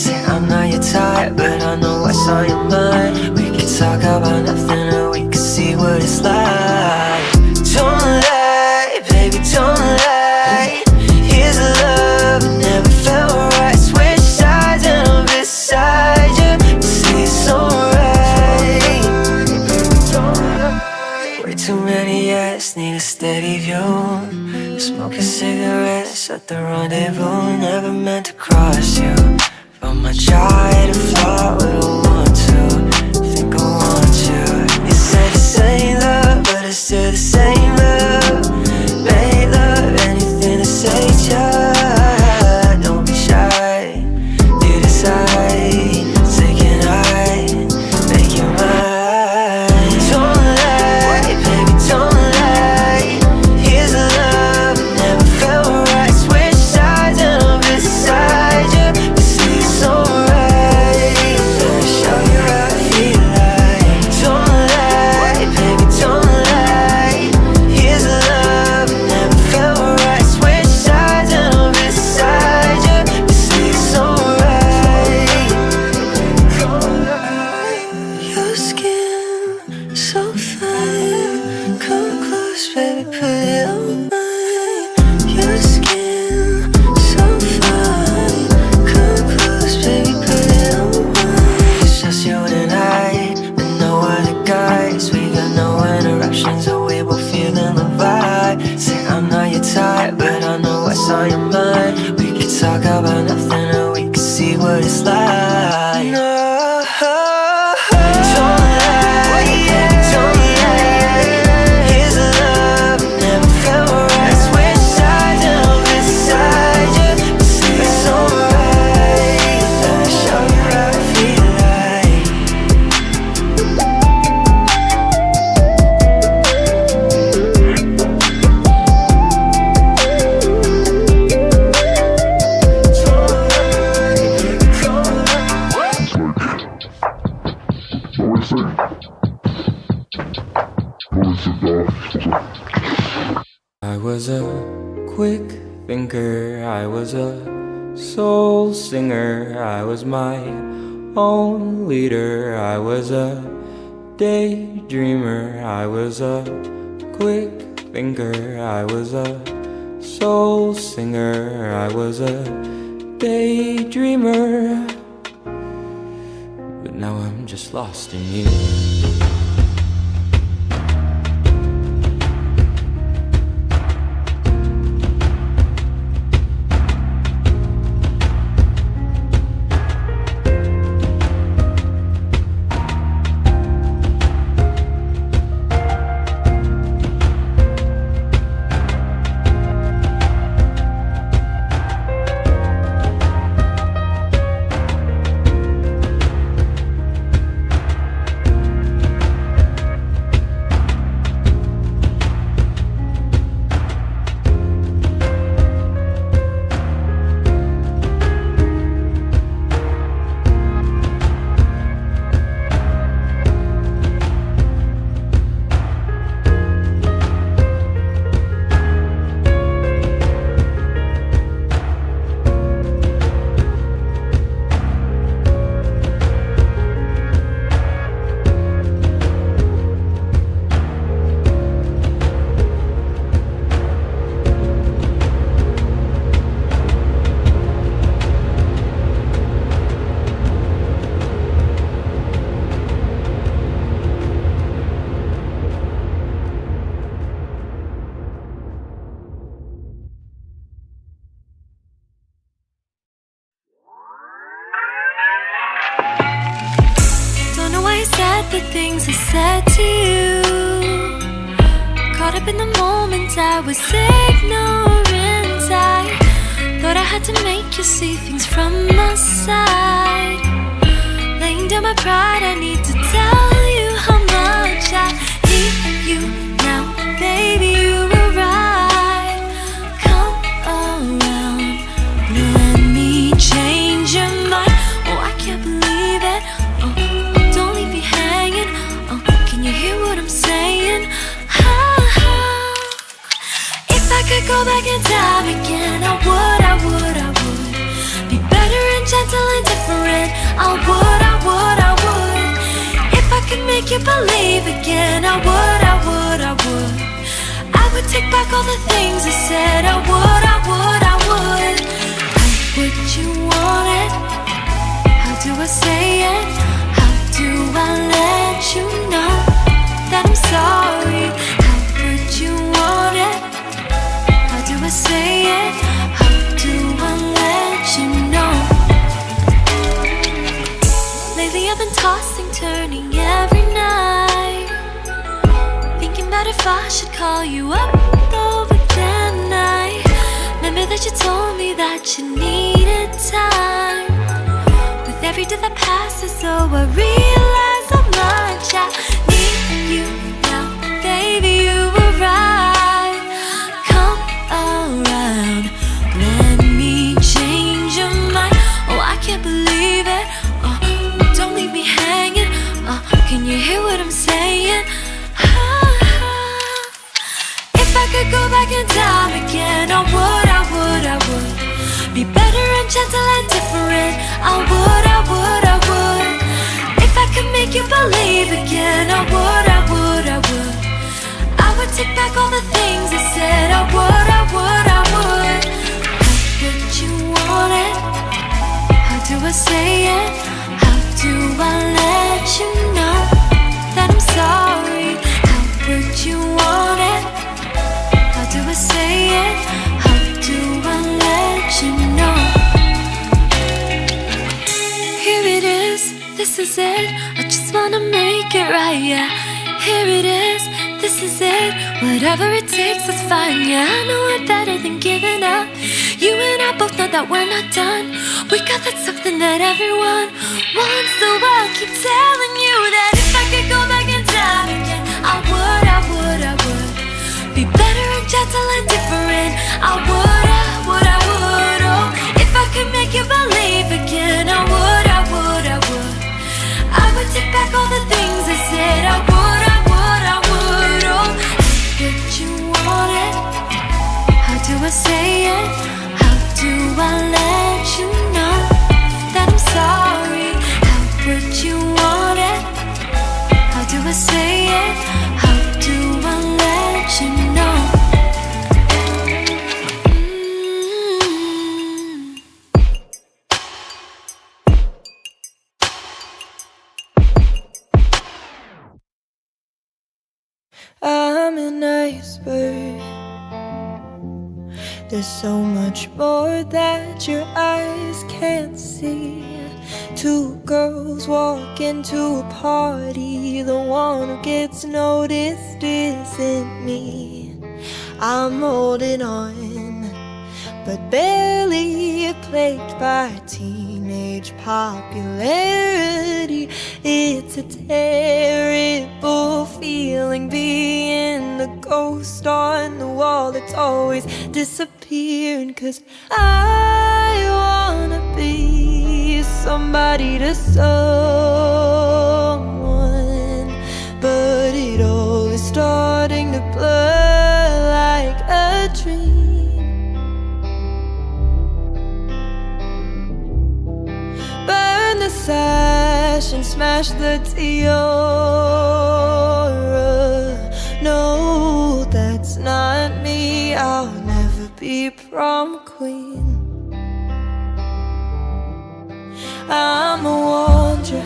Say I'm not your type, but I know what's on your mind. We could talk about nothing or we could see what it's like. Don't lie, baby, don't lie. Here's a love I never felt right. Switch sides and I'm beside you. Say it's alright. Way too many yes, need a steady view. Smoking cigarettes at the rendezvous. Never meant to cross you, but my try to flirt with a want to. Think I want you. You said this ain't love, but it's still the same love. Make love, anything to say just. Don't be shy, you decide. Say can I make you mine? Don't lie, baby, don't lie. Here's a love I never felt right. Switch sides and I'm beside you. You say it's alright. Let me show you how I feel like. Don't lie, baby, don't lie. Here's a love I never felt right. Switch sides and I'm beside you. You say it's alright. Your skin so fine. Come close, baby, put it on mine. Your skin so fine. Come close, baby, put it on mine. It's just you and I, and no other guys. We got no interruptions, so we both feeling the vibe. Say I'm not your type, but I know what's on your mind. We could talk about nothing or we could see what it's like. No, don't lie, don't lie. Here's a love I never felt right. Switch sides and I'm beside you. You say it's alright. Let me show you how I feel like. I was a quick thinker, I was a soul singer, I was my own leader, I was a daydreamer, I was a quick thinker, I was a soul singer, I was a daydreamer, but now I'm just lost in you. The things I said to you, caught up in the moment, I was ignorant. I thought I had to make you see things from my side. Laying down my pride, I need to tell you how much I need you now. Baby, you were right. Come around, let me change your mind. Oh, I can't believe it. Oh, don't leave me hanging. Oh, can you hear what I'm saying? If I could go back in time again, I would be better and gentle and different. I would, I would, I would. If I could make you believe again, I would, I would, I would. I would take back all the things I said. I would, I would, I would. How would you want it? How do I say it? How do I let you know that I'm sorry? How would you want it? How do I say it? How do I let you know? Lately I've been tossing, turning every night, thinking about if I should call you up over the night. Remember that you told me that you needed time. With every day that passes, so I realize how much I need you now. Baby, you were right. Come around, let me change your mind. Oh, I can't believe it. Oh, don't leave me hanging. Oh, can you hear what I'm saying? If I could go back in time again, I would, I would, I would. Be better and gentle and different. I would, I would, I would. If I could make you believe again, I would, I would, I would. I would take back all the things I said. I would, I would, I would. How would you want it? How do I say it? How do I let you know that I'm sorry? How would you want it? How do I say it? How do I let you know? Here it is, this is it. I just wanna make it right, yeah. Here it is, this is it. Whatever it takes, it's fine, yeah. I know it better than giving up. You and I both know that we're not done. We got that something that everyone wants. So I'll keep telling you that if I could go back in time again, I would, I would, I would. Be better and gentle and different. I would, I would, I would. Oh, if I could make you believe again, I would, I would, I would. I would take back all the things I said. I would, I would, I would. Oh, how would you want it? How do I say it? How do I let you know that I'm sorry? How would you want it? How do I say it? How do I let you know? I'm an iceberg. There's so much more that your eyes can't see. Two girls walk into a party. The one who gets noticed isn't me. I'm holding on, but barely, plagued by teenage popularity. It's a terrible feeling, being the ghost on the wall that's always disappearing. 'Cause I wanna be somebody to someone, but it all is starting to blur like a dream. Burn the sash and smash the tiara. No, that's not me. I'll never be prom queen. I'm a wanderer.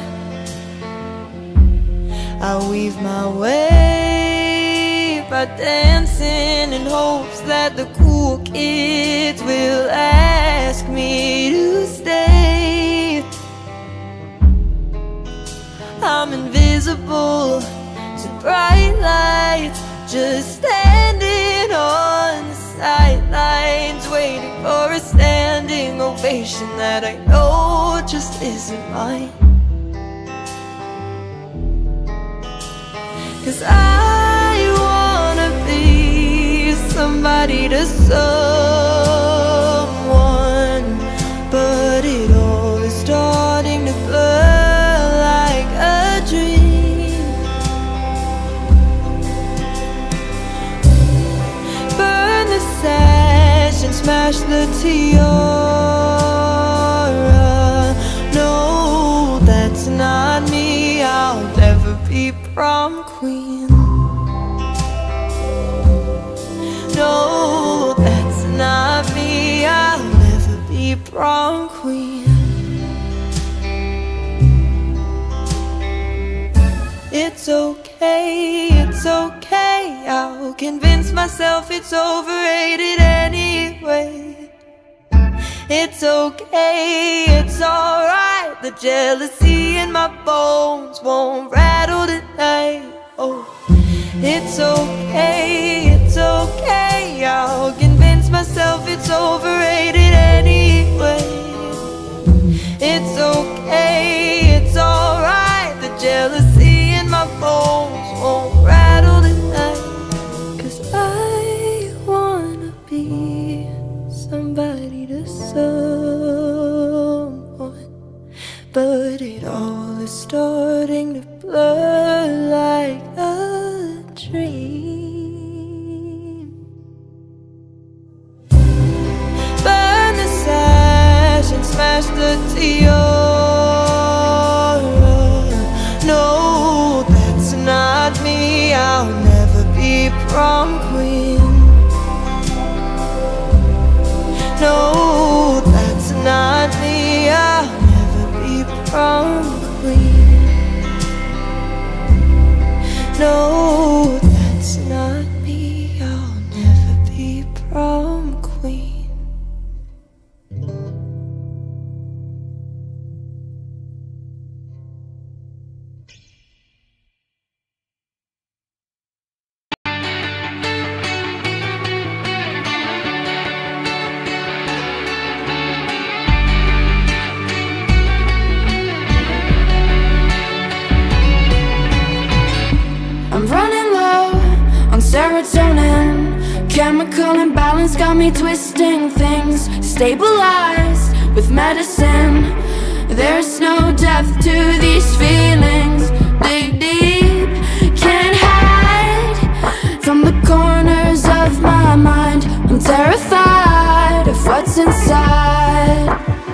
I weave my way by dancing in hopes that the cool kids will ask me to stay. I'm invisible to bright lights, just standing on the sidelines, waiting for a standing ovation that I know just isn't mine. 'Cause I wanna be somebody to someone, but it all is starting to blur like a dream. Burn the sash and smash the tiara. No, be prom queen. No, that's not me. I'll never be prom queen. It's okay, it's okay. I'll convince myself it's overrated anyway. It's okay, it's alright. The jealousy in my bones won't rattle tonight. Oh, it's okay, it's okay. I'll convince myself it's overrated anyway. It's okay, it's alright. The jealousy in my bones won't rattle tonight. 'Cause I wanna be somebody to someone, but it all is starting to blur like a dream. Burn the sash and smash the tiara. No, that's not me. I'll never be prom queen. No, that's not me. I'll never be prom queen. No, that's not me. I'll never be prom queen. I'm running low on serotonin. Chemical imbalance got me twisting things. Stabilized with medicine. There's no depth to these feelings. Dig deep, can't hide from the corners of my mind. I'm terrified of what's inside.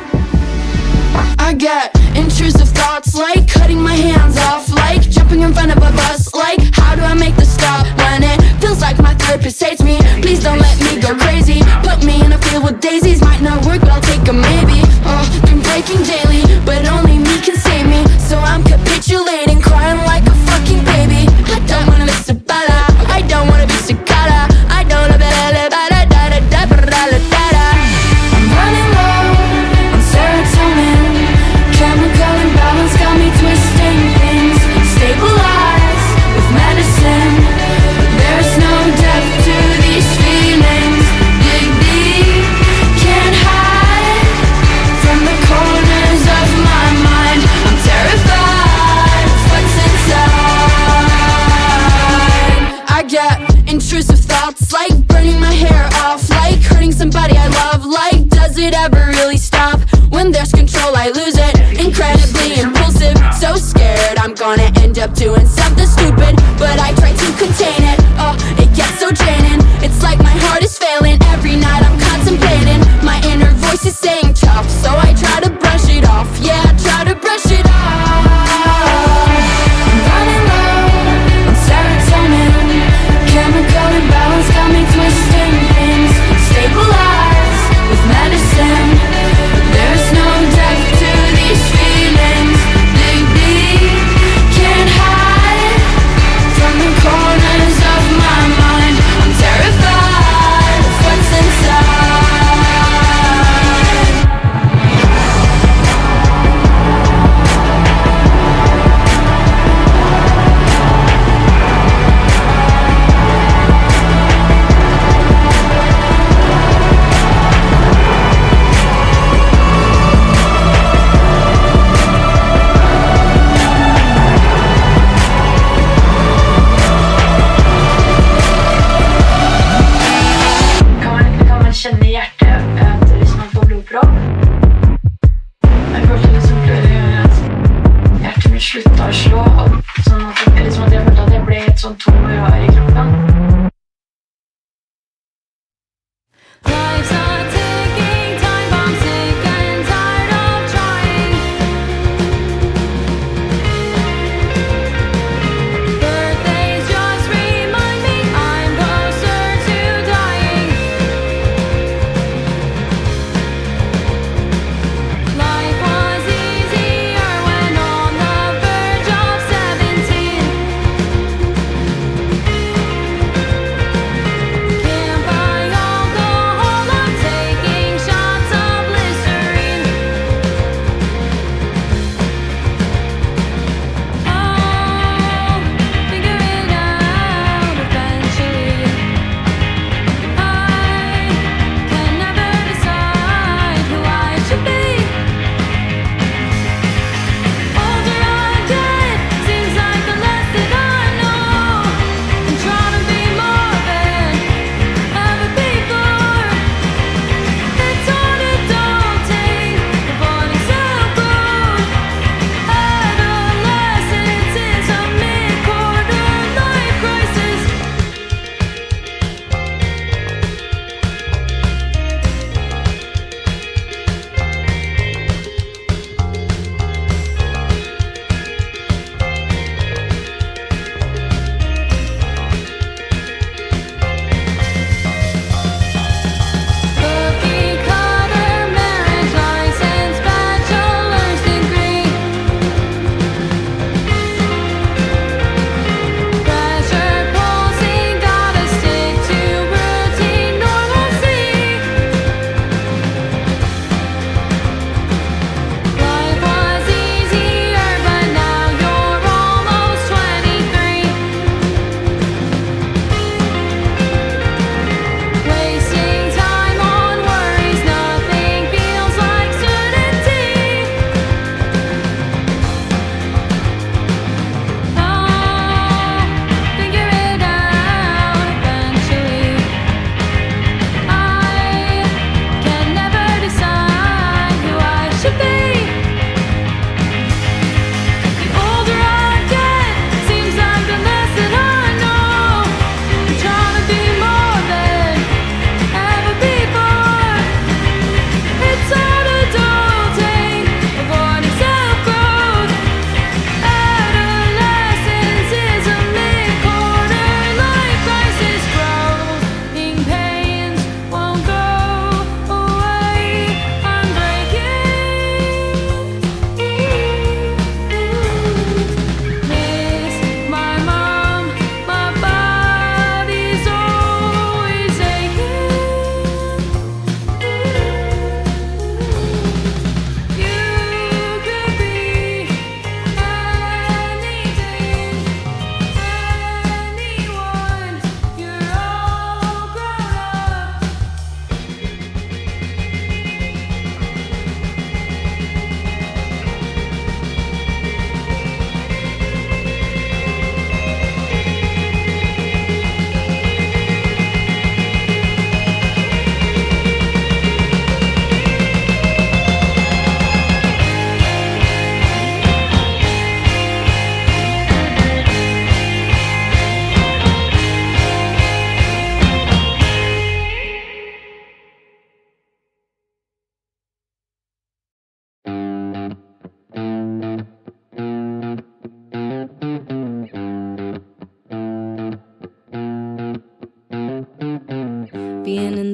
I get intrusive thoughts like cutting my hands off, like jumping in front of a bus, like how do I make the stop when it feels like my therapist hates me? Please don't let me go crazy. Put me in a field with daisies, might not work, but I'll take a maybe. Oh, been breaking daily, but only me can save me. So I'm capitulating, crying like a fucking baby. I don't wanna be sabada, I don't wanna be cicada, I don't wanna be I'm running low on serotonin. Chemical imbalance got me twisting things. Stabilized with medicine. There's no depth to these feelings. Dig deep, can't hide from the corners of my mind. I'm terrified of what's inside. I get intrusive thoughts like burning my hair off, like hurting somebody I love. Like, does it ever really stop? When there's control, I lose it. Incredibly impulsive, so scared I'm gonna end up doing something stupid, but I try to contain it. Oh, it gets so draining. It's like my heart is failing. Every night I'm contemplating. My inner voice is saying tough, so I try to brush it off. Yeah, I try to brush it off. I'm running low on serotonin. Chemical imbalance got me twisting things. Stabilized with medicine. There's no depth to these feelings. Dig deep, can't hide from the corners of my mind. I'm terrified of what's inside.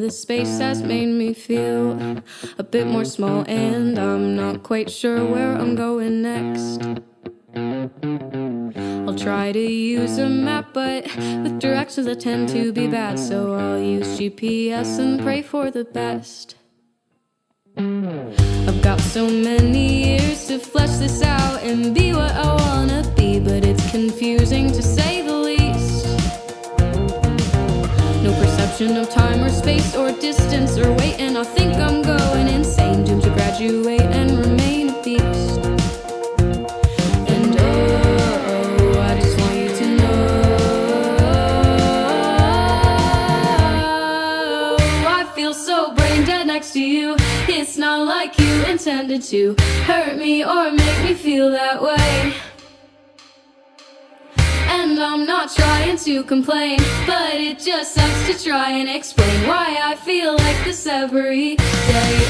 this space has made me feel a bit more small, and I'm not quite sure where I'm going next. I'll try to use a map, but with directions that tend to be bad, so I'll use GPS and pray for the best. I've got so many years to flesh this out and be what I wanna be, but it's confusing to say the least. No perception of time or space or distance or weight, and I think I'm going insane, doomed to graduate and remain a beast. And oh, I just want you to know, I feel so brain dead next to you. It's not like you intended to hurt me or make me feel that way. And I'm not trying to complain, but it just sucks to try and explain why I feel like this every day.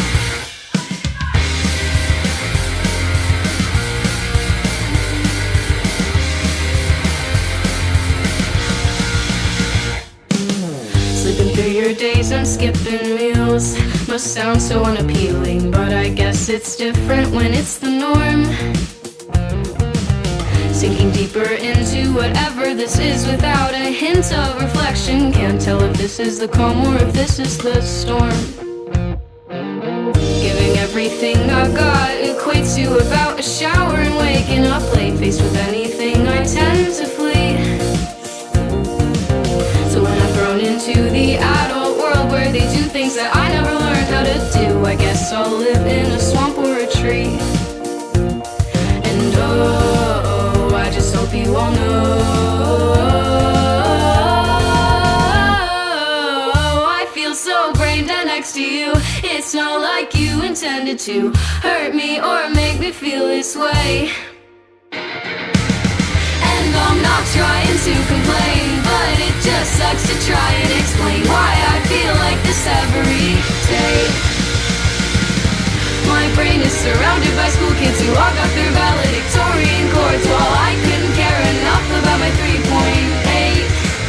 Sleeping through your days and skipping meals must sound so unappealing, but I guess it's different when it's the norm. Sinking deeper into whatever this is without a hint of reflection. Can't tell if this is the calm or if this is the storm. Giving everything I've got equates to about a shower and waking up late. Faced with anything I tend to flee. So when I'm thrown into the adult world where they do things that I never learned how to do, I guess I'll live in a swamp or a tree. And oh, I just hope you all know, I feel so brain dead next to you. It's not like you intended to hurt me or make me feel this way. And I'm not trying to complain, but it just sucks to try and explain why I feel like this every day. My brain is surrounded by school kids who all got their valedictorian chords, while I couldn't care enough about my 3.8.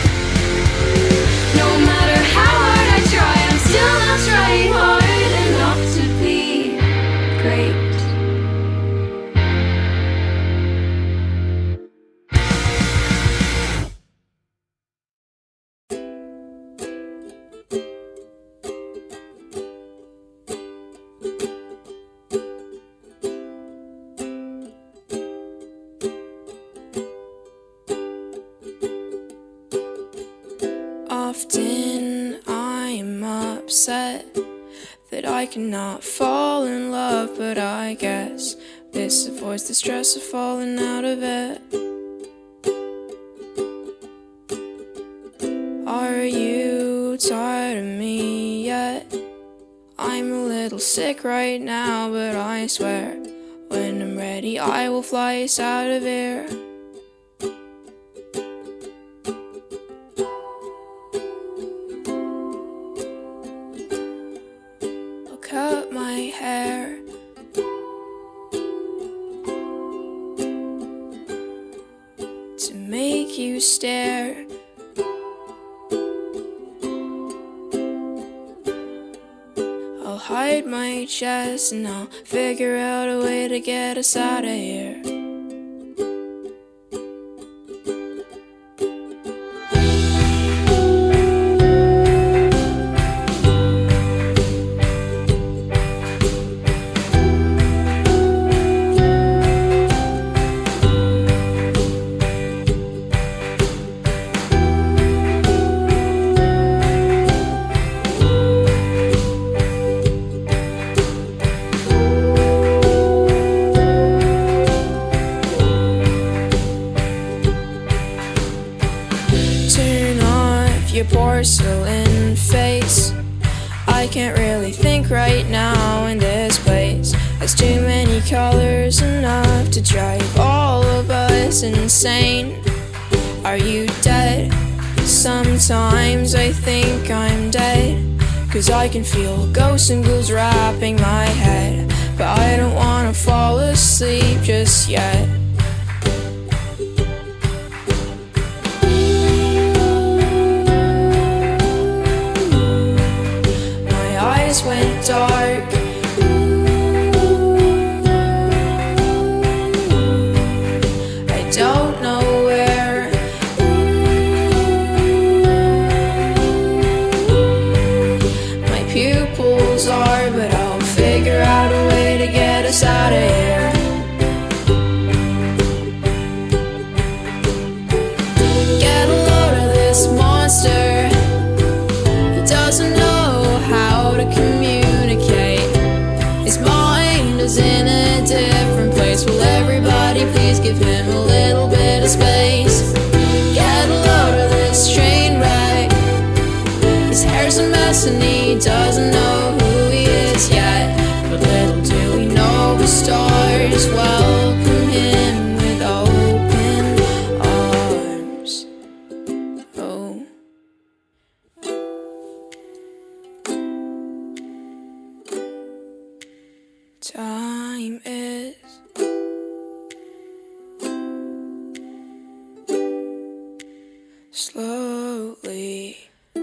No matter how hard I try, I'm still not trying hard enough to be great. Often I'm upset that I cannot fall in love, but I guess this avoids the stress of falling out of it. Are you tired of me yet? I'm a little sick right now, but I swear when I'm ready I will fly us out of here. Cut my hair, to make you stare. I'll hide my chest and I'll figure out a way to get us out of here. Your porcelain face, I can't really think right now in this place. There's too many colors, enough to drive all of us insane. Are you dead? Sometimes I think I'm dead, 'cause I can feel ghosts and ghouls wrapping my head. But I don't wanna fall asleep just yet. everybody please give him a little bit of space. Get a load of this train wreck. His hair's a mess and he doesn't know who he is yet. But little do we know the stars welcome him with open arms. Oh. Time is slowly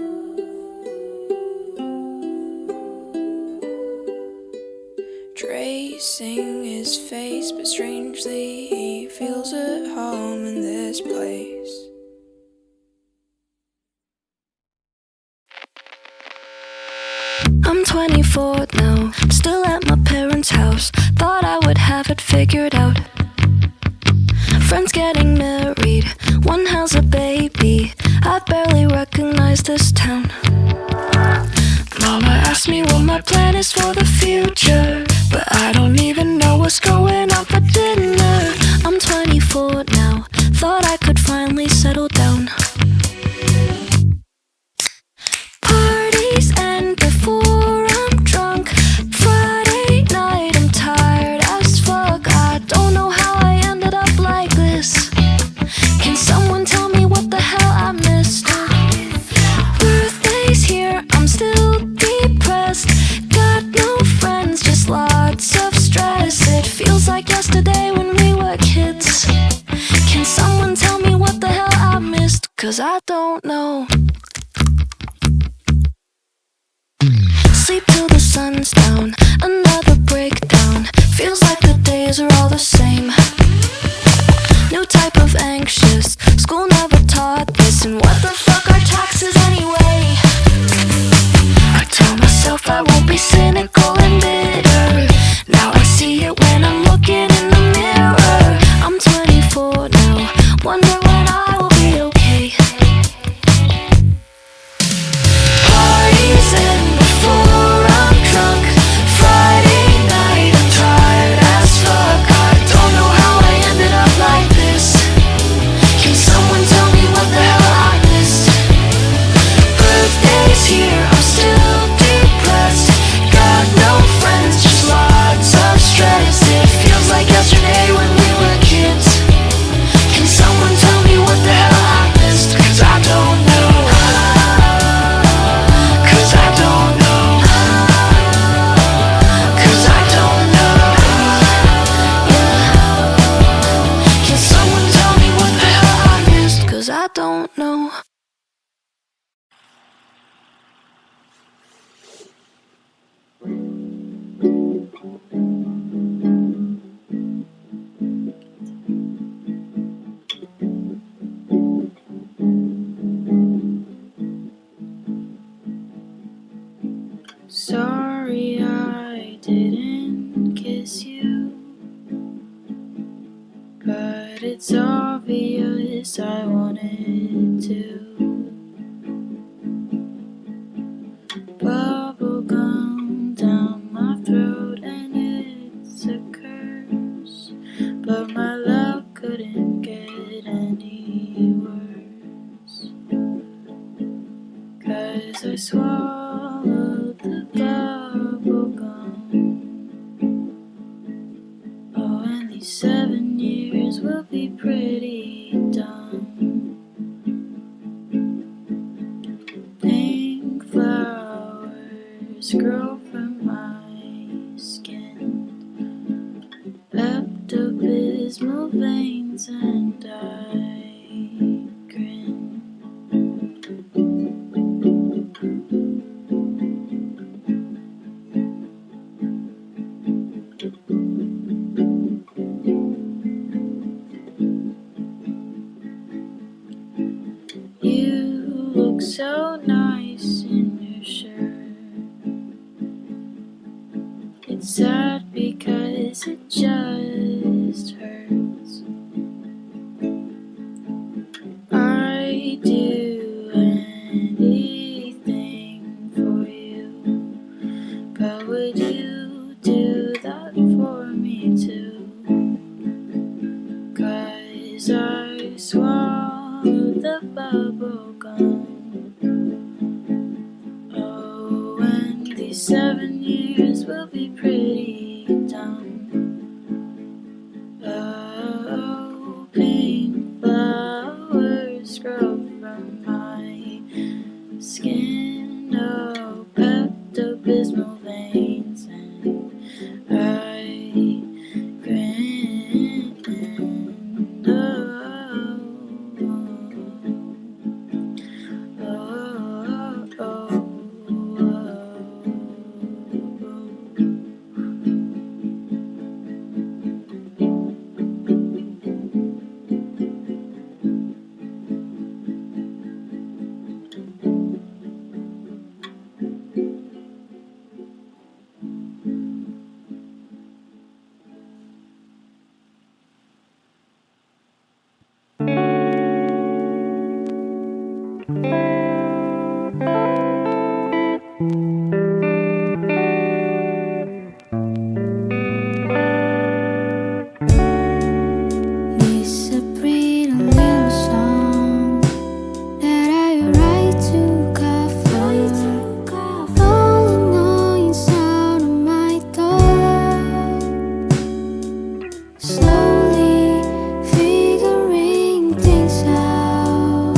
tracing his face, but strangely he feels at home in this place. I'm 24 now, still at my parents' house. Thought I would have it figured out. Friends getting married, one has a baby. I barely recognize this town. Mama asked me what my plan is for the future, but I don't even know what's going on for dinner. I'm 24 now, thought I could finally settle down. Parties end before I'm drunk. Friday night I'm tired as fuck. I don't know how I ended up like this. Can someone tell me what the hell I missed? Birthday's here, I'm still depressed. Got no friends, just lots of stress. It feels like yesterday when we were kids. Can someone tell me what the hell I missed? 'Cause I don't know. Sleep till the sun's down, another breakdown. Feels like the days are all the same. New type of anxious, school never taught this. And what the fuck are taxes anyway? I tell myself I won't be cynical and bitter. Now I see it when I'm looking in the mirror. I'm 24 now, wonder when I will be okay. Parties end before I'm drunk. Friday night I'm tired as fuck. I don't know how I ended up like this. Can someone tell me what the hell I missed? Birthday's here, I'm still depressed. Got no friends, just lots of stress. It feels like yesterday when we were kids. Can someone tell me what the hell I missed? 'Cause I don't know. 'Cause I don't know. 'Cause I don't know. Yeah. Can someone tell me what the hell I missed? 'Cause I don't know. Sorry I didn't kiss you, but it's obvious I wanted to. Bubblegum down my throat and it's a curse, but my love couldn't get any worse. 'Cause I swallowed the bubblegum. Oh, and these 7 years will be pretty dumb. Pink flowers grow from my skin, Pepto-Bismol veins, and I grin. You look so nice in your shirt. It's sad because it just hurts. slowly figuring things out.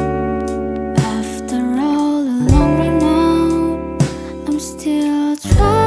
After all a long run out, I'm still trying